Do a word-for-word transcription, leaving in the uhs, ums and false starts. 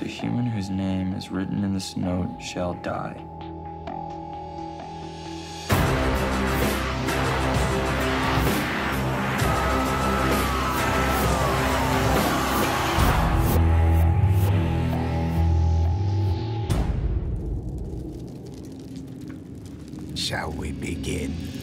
The human whose name is written in this note shall die. Shall we begin?